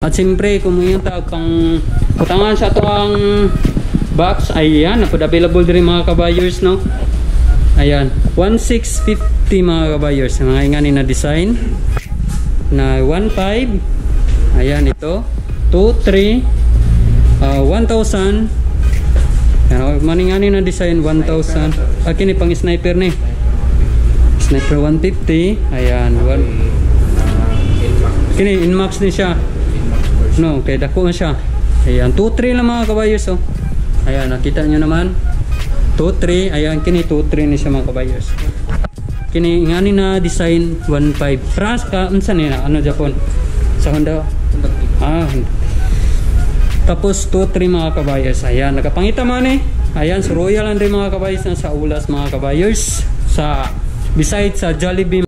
At siyempre kung yung pang kutangan sa ito ang box, ayan, napod available din mga kabayers, no? Ayan, 1,650 mga kabayers, mga ingani na design na 1,500. Ayan, ito 2,300, 1,000. Ayan, maningani na design 1,000. Kini pang sniper ni sniper 150. Ayan, kini inmax ni siya, no, kaya dako na siya. Ayan, 2,300 lang mga kabayers, oh. Ayan, nakita nyo naman 2,300. Ayan, kini 2,300 ni siya mga kabayers. Kini ngani na design 1,500. Trans ka unsa ni na ano Japon sa Honda. Tapos 2,300 mga kabayers. Ayan, nakapangita man eh. Ayan, so royal and rin mga kabayers na sa ulas mga kabayers. Sa beside sa Jollibee